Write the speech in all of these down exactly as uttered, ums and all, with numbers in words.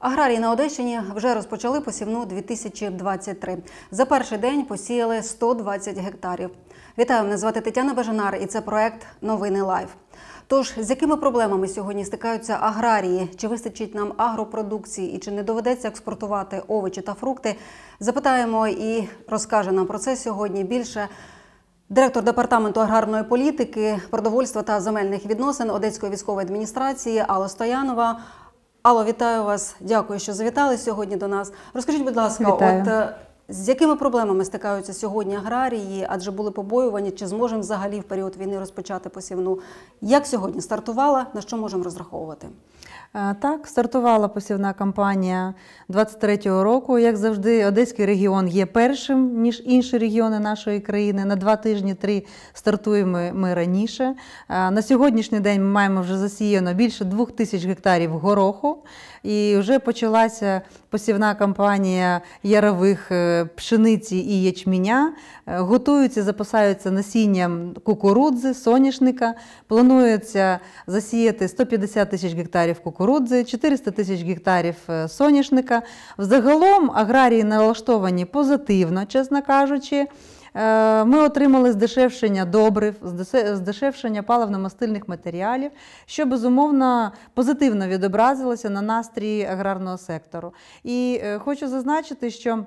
Аграрії на Одещині вже розпочали посівну дві тисячі двадцять три. За перший день посіяли сто двадцять гектарів. Вітаю, мене звати Тетяна Бежанар і це проект «Новини Лайв». Тож, з якими проблемами сьогодні стикаються аграрії? Чи вистачить нам агропродукції і чи не доведеться експортувати овочі та фрукти? Запитаємо і розкаже нам про це сьогодні більше директор департаменту аграрної політики, продовольства та земельних відносин Одеської військової адміністрації Алла Стоянова. Алло, вітаю вас. Дякую, що завітали сьогодні до нас. Розкажіть, будь ласка, Вітаю. от з якими проблемами стикаються сьогодні аграрії, адже були побоювані, чи зможемо взагалі в період війни розпочати посівну? Як сьогодні стартувала, на що можемо розраховувати? Так, стартувала посівна кампанія двадцять третього року. Як завжди, Одеський регіон є першим, ніж інші регіони нашої країни. На два тижні, три стартуємо ми раніше. На сьогоднішній день ми маємо вже засіяно більше двох тисяч гектарів гороху. І вже почалася посівна кампанія ярових пшениці і ячменя. Готуються, запасаються насінням кукурудзи, соняшника. Планується засіяти сто п'ятдесят тисяч гектарів кукурудзи, чотириста тисяч гектарів соняшника. Взагалом аграрії налаштовані позитивно, чесно кажучи. Ми отримали здешевшення добрив, здешевшення паливно-мастильних матеріалів, що, безумовно, позитивно відобразилося на настрої аграрного сектору. І хочу зазначити, що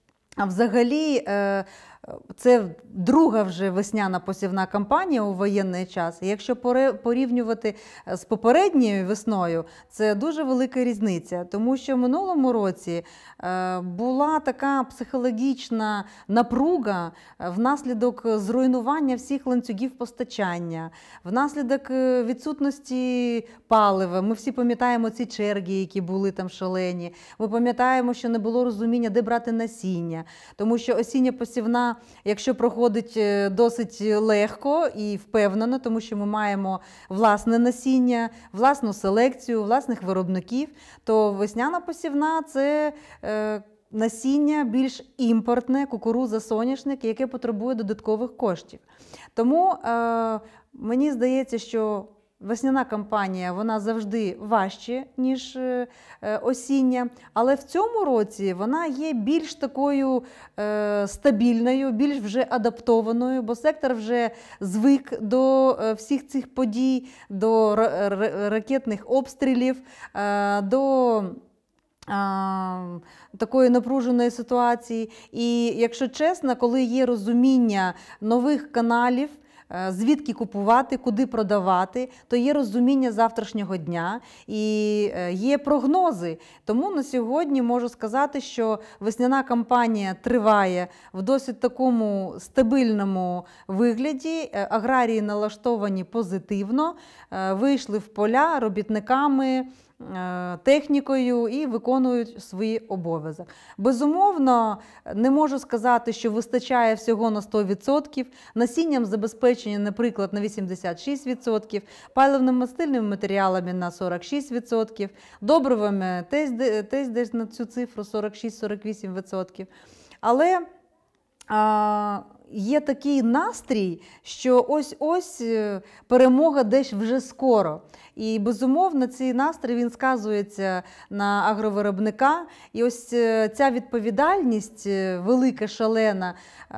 взагалі це друга вже весняна посівна кампанія у воєнний час. І якщо порівнювати з попередньою весною, це дуже велика різниця. Тому що в минулому році була така психологічна напруга внаслідок зруйнування всіх ланцюгів постачання, внаслідок відсутності палива. Ми всі пам'ятаємо ці черги, які були там шалені. Ми пам'ятаємо, що не було розуміння, де брати насіння. Тому що осіння посівна, якщо проходить досить легко і впевнено, тому що ми маємо власне насіння, власну селекцію, власних виробників, то весняна посівна – це насіння більш імпортне, кукурудза, соняшник, яке потребує додаткових коштів. Тому е, мені здається, що весняна кампанія, вона завжди важче, ніж осіння, але в цьому році вона є більш такою е, стабільною, більш вже адаптованою, бо сектор вже звик до всіх цих подій, до ракетних обстрілів, е, до такої напруженої ситуації. І, якщо чесно, коли є розуміння нових каналів, звідки купувати, куди продавати, то є розуміння завтрашнього дня і є прогнози. Тому на сьогодні можу сказати, що весняна кампанія триває в досить такому стабільному вигляді. Аграрії налаштовані позитивно, вийшли в поля робітниками, технікою і виконують свій обов'язок. Безумовно, не можу сказати, що вистачає всього на сто відсотків, насінням забезпечення, наприклад, на вісімдесят шість відсотків, паливно-мастильними матеріалами на сорок шість відсотків, добривами теж десь на цю цифру сорок шість - сорок вісім відсотків. Але а, є такий настрій, що ось-ось перемога десь вже скоро. І, безумовно, цей настрій, він сказується на агровиробника. І ось ця відповідальність велика, шалена,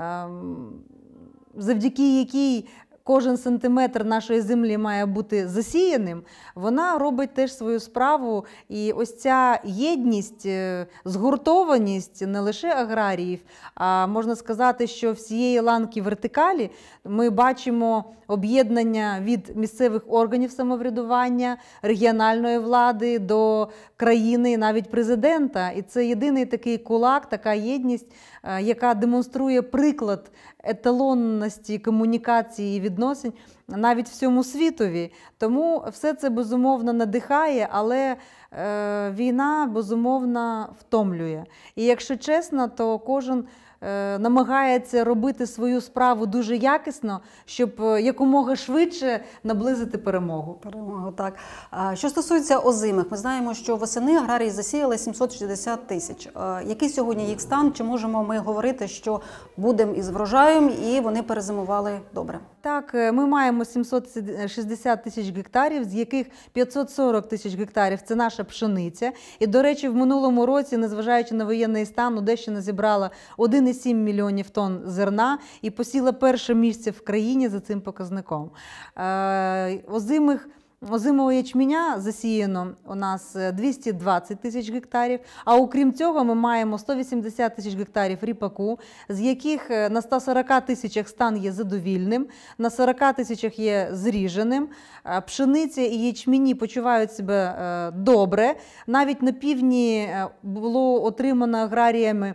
завдяки якій кожен сантиметр нашої землі має бути засіяним, вона робить теж свою справу. І ось ця єдність, згуртованість не лише аграріїв, а можна сказати, що всієї ланки вертикалі ми бачимо об'єднання від місцевих органів самоврядування, регіональної влади до країни і навіть президента. І це єдиний такий кулак, така єдність, яка демонструє приклад еталонності комунікації і відносин навіть всьому світові. Тому все це, безумовно, надихає, але е, війна, безумовно, втомлює. І якщо чесно, то кожен е, намагається робити свою справу дуже якісно, щоб якомога швидше наблизити перемогу. Перемогу, так. А, що стосується озимих, ми знаємо, що восени аграрії засіяли сімсот шістдесят тисяч. А, який сьогодні їх стан? Чи можемо ми говорити, що будемо із врожаєм і вони перезимували добре? Так, ми маємо сімсот шістдесят тисяч гектарів, з яких п'ятсот сорок тисяч гектарів – це наша пшениця. І, до речі, в минулому році, незважаючи на воєнний стан, Одещина зібрала один цілих сім мільйонів тонн зерна і посіла перше місце в країні за цим показником. Озимих Озимого ячменя засіяно у нас двісті двадцять тисяч гектарів, а окрім цього ми маємо сто вісімдесят тисяч гектарів ріпаку, з яких на ста сорока тисячах стан є задовільним, на сорока тисячах є зріженим. Пшениця і ячмені почувають себе добре. Навіть на півдні було отримано аграріями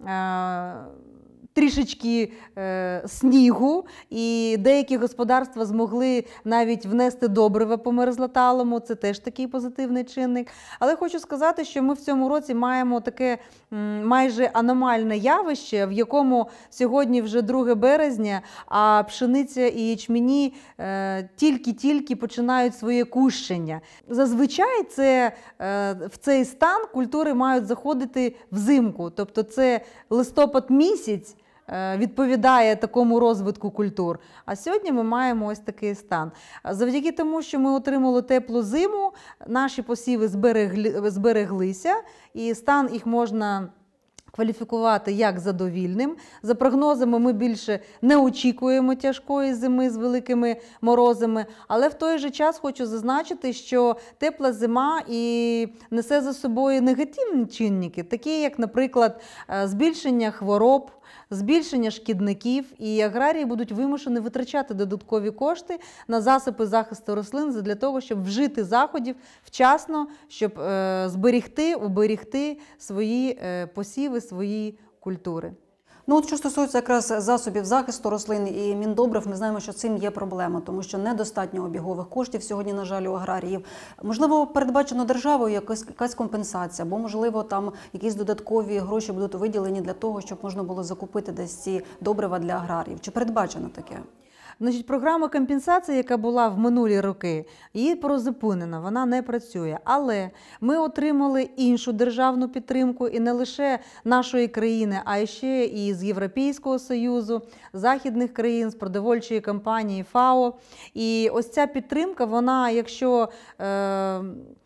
трішечки е, снігу, і деякі господарства змогли навіть внести добрива по мерзлоталому, це теж такий позитивний чинник. Але хочу сказати, що ми в цьому році маємо таке м, майже аномальне явище, в якому сьогодні вже друге березня, а пшениця і ячмені е, тільки-тільки починають своє кущення. Зазвичай це, е, в цей стан культури мають заходити взимку, тобто це листопад місяць, відповідає такому розвитку культур. А сьогодні ми маємо ось такий стан. Завдяки тому, що ми отримали теплу зиму, наші посіви зберегли, збереглися, і стан їх можна кваліфікувати як задовільним. За прогнозами, ми більше не очікуємо тяжкої зими з великими морозами, але в той же час хочу зазначити, що тепла зима і несе за собою негативні чинники, такі як, наприклад, збільшення хвороб, збільшення шкідників, і аграрії будуть вимушені витрачати додаткові кошти на засоби захисту рослин для того, щоб вжити заходів вчасно, щоб е, зберегти, уберегти свої е, посіви, свої культури. Ну от що стосується якраз засобів захисту рослин і міндобрив, ми знаємо, що цим є проблема, тому що недостатньо обігових коштів сьогодні, на жаль, у аграріїв. Можливо, передбачено державою якась, якась компенсація, або, можливо, там якісь додаткові гроші будуть виділені для того, щоб можна було закупити десь ці добрива для аграріїв. Чи передбачено таке? Значить, програма компенсації, яка була в минулі роки, її призупинена, вона не працює. Але ми отримали іншу державну підтримку, і не лише нашої країни, а ще і з Європейського Союзу, західних країн, з продовольчої компанії ФАО. І ось ця підтримка, вона, якщо е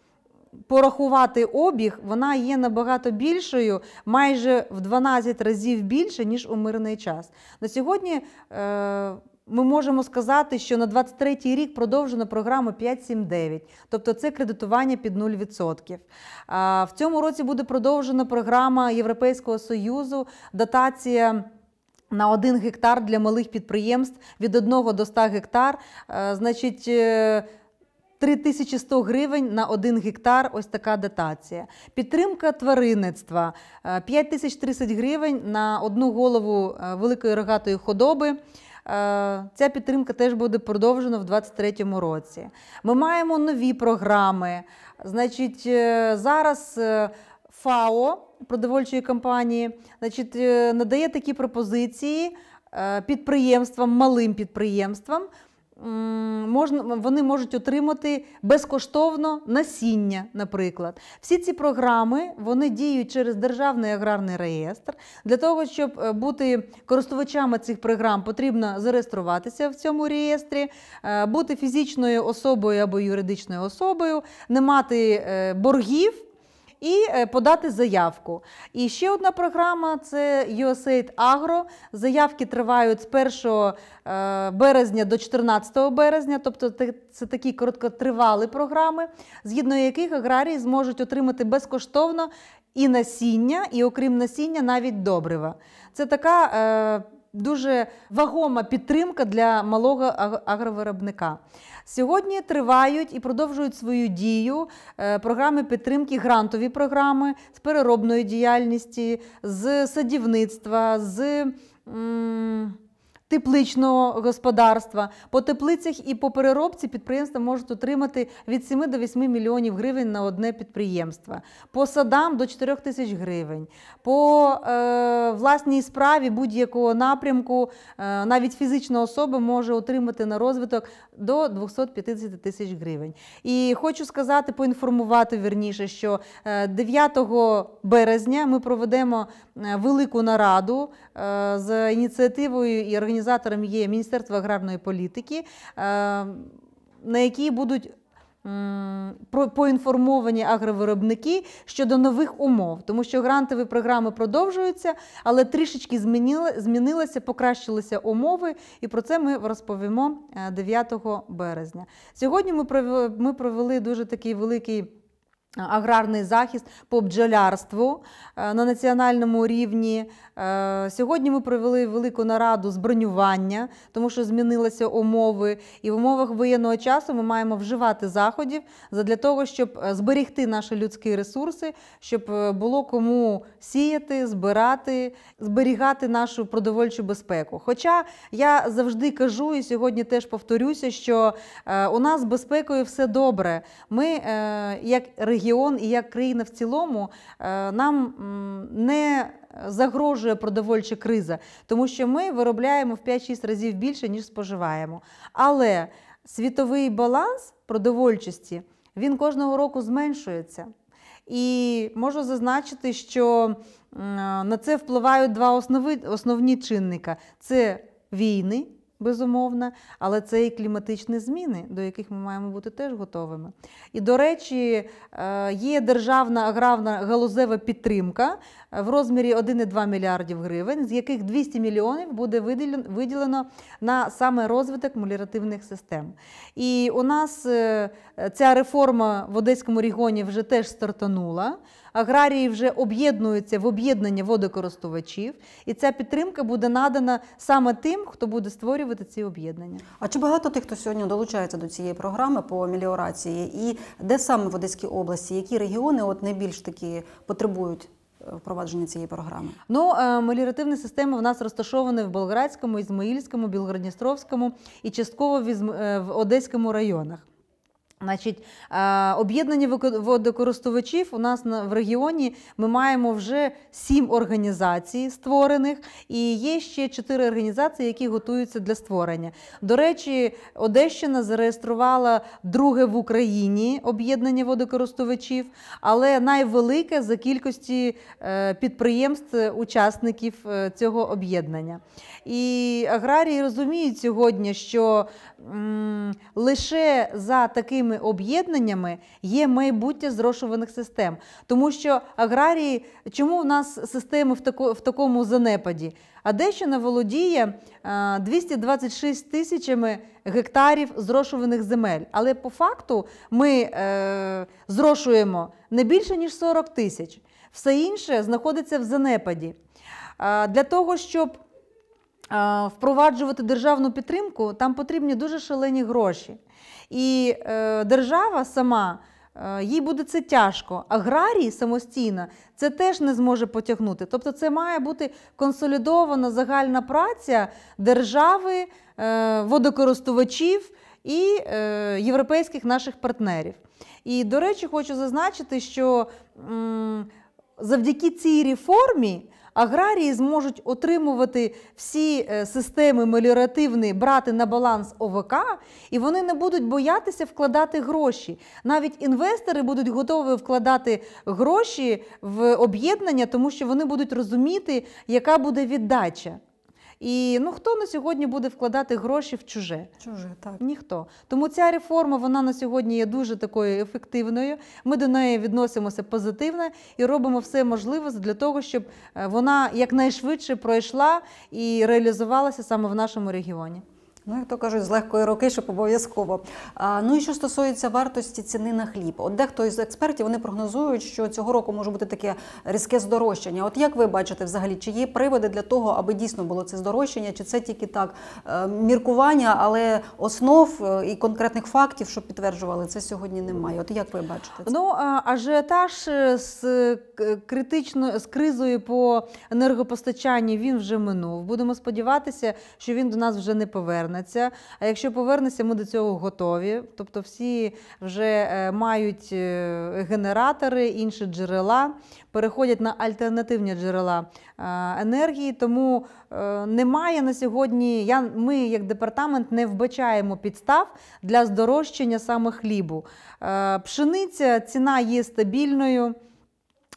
порахувати обіг, вона є набагато більшою, майже в дванадцять разів більше, ніж у мирний час. На сьогодні е ми можемо сказати, що на двадцять третій рік продовжена програма п'ять сім дев'ять, тобто це кредитування під нуль відсотків. В цьому році буде продовжена програма Європейського Союзу, дотація на один гектар для малих підприємств від одного до ста гектар, значить, три тисячі сто гривень на один гектар, ось така дотація. Підтримка тваринництва, п'ять тисяч тридцять гривень на одну голову великої рогатої худоби. Ця підтримка теж буде продовжена в двадцять третьому році. Ми маємо нові програми. Значить, зараз ФАО, продовольчої компанії, значить, надає такі пропозиції підприємствам, малим підприємствам. Можна, вони можуть отримати безкоштовно насіння, наприклад. Всі ці програми, вони діють через Державний аграрний реєстр. Для того, щоб бути користувачами цих програм, потрібно зареєструватися в цьому реєстрі, бути фізичною особою або юридичною особою, не мати боргів і подати заявку. І ще одна програма – це ю ес ей ай ді Agro. Заявки тривають з першого березня до чотирнадцятого березня, тобто це такі короткотривалі програми, згідно яких аграрії зможуть отримати безкоштовно і насіння, і окрім насіння навіть добрива. Це така е, дуже вагома підтримка для малого агровиробника. Сьогодні тривають і продовжують свою дію програми підтримки, грантові програми з переробної діяльності, з садівництва, з м, тепличного господарства. По теплицях і по переробці підприємства можуть отримати від семи до восьми мільйонів гривень на одне підприємство. По садам до чотирьох тисяч гривень. По е, власній справі будь-якого напрямку е, навіть фізична особа може отримати на розвиток до двохсот п'ятдесяти тисяч гривень. І хочу сказати, поінформувати вірніше, що дев'ятого березня ми проведемо велику нараду е, за ініціативою і організацією організатором є Міністерство аграрної політики, на якій будуть поінформовані агровиробники щодо нових умов, тому що грантові програми продовжуються, але трішечки змінилися, покращилися умови, і про це ми розповімо дев'ятого березня. Сьогодні ми провели дуже такий великий аграрний захист по бджолярству на національному рівні. Сьогодні ми провели велику нараду з бронювання, тому що змінилися умови. І в умовах воєнного часу ми маємо вживати заходів для того, щоб зберегти наші людські ресурси, щоб було кому сіяти, збирати, зберігати нашу продовольчу безпеку. Хоча я завжди кажу, і сьогодні теж повторюся, що у нас з безпекою все добре. Ми, як регіон і як країна в цілому, нам не загрожує продовольча криза, тому що ми виробляємо в п'ять-шість разів більше, ніж споживаємо. Але світовий баланс продовольчості, він кожного року зменшується. І можу зазначити, що на це впливають два основи, основні чинника. Це війни, безумовно, але це і кліматичні зміни, до яких ми маємо бути теж готовими. І, до речі, є державна аграрна галузева підтримка в розмірі один цілих два мільярдів гривень, з яких двісті мільйонів буде виділено на саме розвиток меліоративних систем. І у нас ця реформа в Одеському регіоні вже теж стартанула. Аграрії вже об'єднуються в об'єднання водокористувачів, і ця підтримка буде надана саме тим, хто буде створювати ці об'єднання. А чи багато тих, хто сьогодні долучається до цієї програми по меліорації? І де саме в Одеській області, які регіони от найбільш такі потребують впровадження цієї програми? Ну, меліоративні системи в нас розташовані в Болградському, Ізмаїльському, Білгород-Дністровському і частково в Одеському районах. Значить, об'єднання водокористувачів у нас в регіоні ми маємо вже сім організацій створених, і є ще чотири організації, які готуються для створення. До речі, Одещина зареєструвала друге в Україні об'єднання водокористувачів, але найвелике за кількості підприємств, учасників цього об'єднання. І аграрії розуміють сьогодні, що м, лише за такими об'єднаннями є майбутнє зрошувальних систем. Тому що аграрії, чому в нас системи в, тако, в такому занепаді? Одещина володіє двісті двадцять шість тисячами гектарів зрошуваних земель. Але по факту ми е, зрошуємо не більше, ніж сорок тисяч. Все інше знаходиться в занепаді. Е, для того, щоб впроваджувати державну підтримку, там потрібні дуже шалені гроші. І е, держава сама, е, їй буде це тяжко. Аграрій самостійно це теж не зможе потягнути. Тобто це має бути консолідована загальна праця держави, е, водокористувачів і е, європейських наших партнерів. І, до речі, хочу зазначити, що м, завдяки цій реформі аграрії зможуть отримувати всі системи меліоративні, брати на баланс О В К, і вони не будуть боятися вкладати гроші. Навіть інвестори будуть готові вкладати гроші в об'єднання, тому що вони будуть розуміти, яка буде віддача. І ну, хто на сьогодні буде вкладати гроші в чуже? Чуже, так. Ніхто. Тому ця реформа, вона на сьогодні є дуже такою ефективною. Ми до неї відносимося позитивно і робимо все можливе для того, щоб вона якнайшвидше пройшла і реалізувалася саме в нашому регіоні. Ну, як то кажуть, з легкої руки, щоб обов'язково. Ну і що стосується вартості ціни на хліб. От дехто із експертів, вони прогнозують, що цього року може бути таке різке здорожчання. От як ви бачите взагалі, чи є приводи для того, аби дійсно було це здорожчання, чи це тільки так міркування, але основ і конкретних фактів, що підтверджували, це сьогодні немає. От як ви бачите це? Ну, ажіотаж з критично, з кризою по енергопостачанню, він вже минув. Будемо сподіватися, що він до нас вже не поверне. А якщо повернеться, ми до цього готові. Тобто всі вже мають генератори, інші джерела, переходять на альтернативні джерела енергії, тому немає на сьогодні, я, ми як департамент не вбачаємо підстав для здорожчання саме хлібу. Пшениця, ціна є стабільною,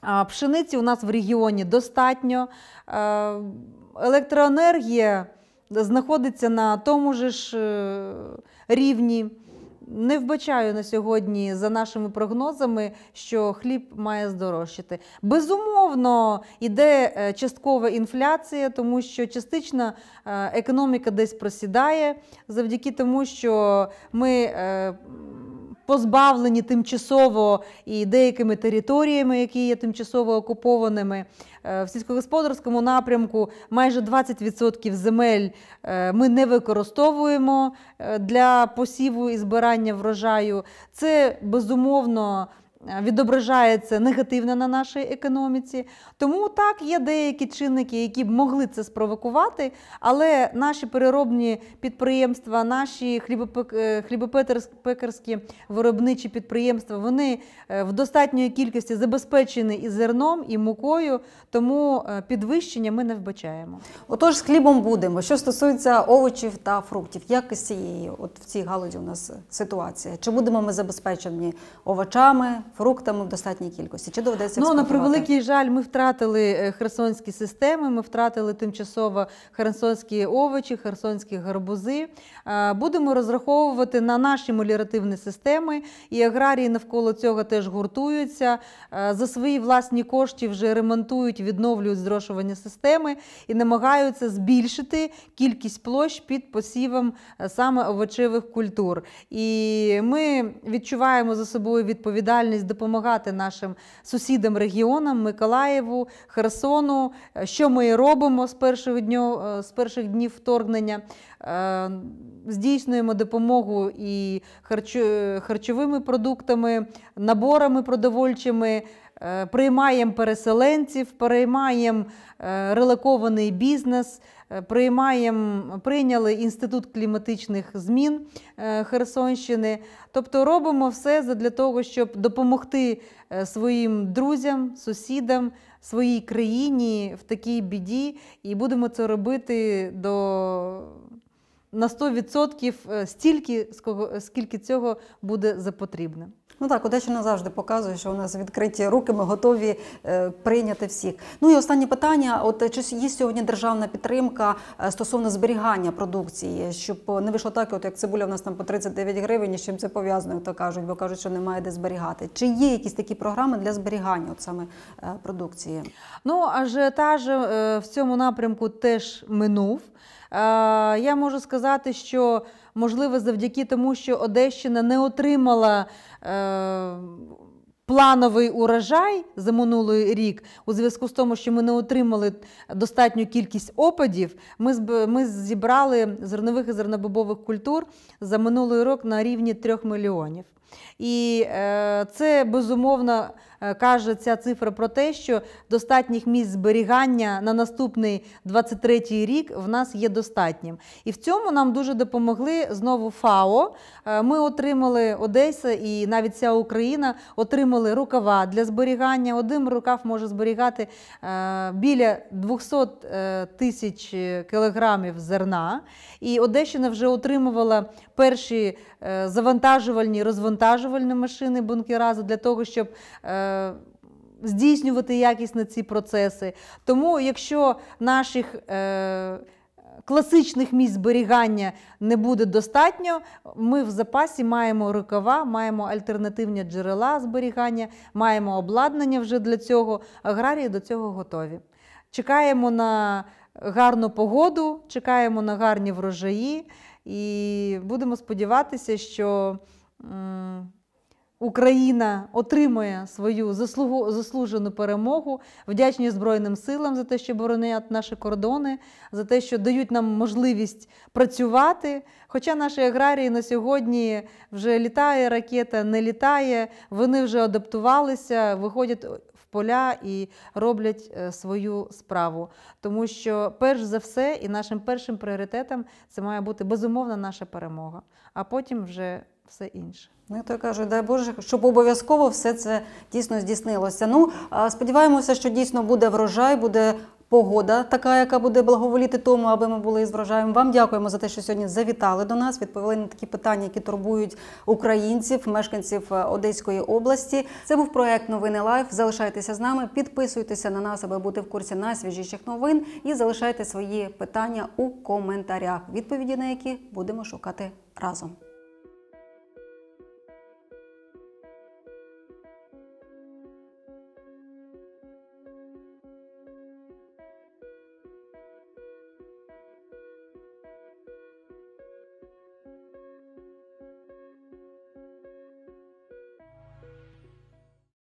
пшениці у нас в регіоні достатньо, електроенергія знаходиться на тому же ж е, рівні. Не вбачаю на сьогодні, за нашими прогнозами, що хліб має здорожчати. Безумовно, йде е, часткова інфляція, тому що частично е, економіка десь просідає, завдяки тому, що ми е, позбавлені тимчасово і деякими територіями, які є тимчасово окупованими. В сільськогосподарському напрямку майже двадцять відсотків земель ми не використовуємо для посіву і збирання врожаю. Це, безумовно, відображається негативно на нашій економіці. Тому так, є деякі чинники, які б могли це спровокувати, але наші переробні підприємства, наші хлібопекарські виробничі підприємства, вони в достатньої кількості забезпечені і зерном, і мукою, тому підвищення ми не вбачаємо. Отож, з хлібом будемо. Що стосується овочів та фруктів, як з цієї, от в цій галузі у нас ситуація? Чи будемо ми забезпечені овочами, фруктами в достатній кількості? Чи доведеться Ну, на експортувати? превеликий жаль, ми втратили херсонські системи, ми втратили тимчасово херсонські овочі, херсонські гарбузи. Будемо розраховувати на наші меліоративні системи, і аграрії навколо цього теж гуртуються. За свої власні кошти вже ремонтують, відновлюють зрошування системи і намагаються збільшити кількість площ під посівом саме овочевих культур. І ми відчуваємо за собою відповідальність допомагати нашим сусідам, регіонам, Миколаєву, Херсону, що ми і робимо з перших днів, з перших днів вторгнення. Здійснюємо допомогу і харчовими продуктами, наборами продовольчими, приймаємо переселенців, приймаємо релокований бізнес, приймаємо, прийняли Інститут кліматичних змін Херсонщини. Тобто робимо все для того, щоб допомогти своїм друзям, сусідам, своїй країні в такій біді, і будемо це робити до... на сто відсотків стільки, скільки цього буде за потрібне. Ну так, Одещина завжди показує, що у нас відкриті руки, ми готові е, прийняти всіх. Ну і останнє питання, от чи є сьогодні державна підтримка е, стосовно зберігання продукції, щоб не вийшло так, от як цибуля в нас там по тридцять дев'ять гривень, і з чим це пов'язано, то кажуть, бо кажуть, що немає де зберігати. Чи є якісь такі програми для зберігання от саме е, продукції? Ну, ажіотаж е, в цьому напрямку теж минув. Я можу сказати, що, можливо, завдяки тому, що Одещина не отримала е, плановий урожай за минулий рік, у зв'язку з тому, що ми не отримали достатню кількість опадів, ми, ми зібрали зернових і зернобобових культур за минулий рік на рівні трьох мільйонів. І е, це, безумовно, каже ця цифра про те, що достатніх місць зберігання на наступний двадцять третій рік в нас є достатнім. І в цьому нам дуже допомогли знову ФАО. Ми отримали, Одеса і навіть вся Україна отримали рукава для зберігання. Один рукав може зберігати біля двісті тисяч кілограмів зерна. І Одещина вже отримувала перші завантажувальні, розвантажувальні машини, бункера для того, щоб здійснювати якісно ці процеси. Тому, якщо наших е, класичних місць зберігання не буде достатньо, ми в запасі маємо рукава, маємо альтернативні джерела зберігання, маємо обладнання вже для цього, аграрії до цього готові. Чекаємо на гарну погоду, чекаємо на гарні врожаї і будемо сподіватися, що м, Україна отримує свою заслугу, заслужену перемогу, вдячні Збройним силам за те, що боронять наші кордони, за те, що дають нам можливість працювати. Хоча наші аграрії на сьогодні вже літає ракета, не літає, вони вже адаптувалися, виходять в поля і роблять свою справу. Тому що перш за все і нашим першим пріоритетом це має бути безумовно наша перемога, а потім вже все інше. Ну, то я кажу, дай Боже, щоб обов'язково все це дійсно здійснилося. Ну, сподіваємося, що дійсно буде врожай, буде погода така, яка буде благоволіти тому, аби ми були із врожаєм. Вам дякуємо за те, що сьогодні завітали до нас, відповіли на такі питання, які турбують українців, мешканців Одеської області. Це був проект «Новини Лайф». Залишайтеся з нами, підписуйтеся на нас, аби бути в курсі найсвіжіших новин, і залишайте свої питання у коментарях, відповіді на які будемо шукати разом.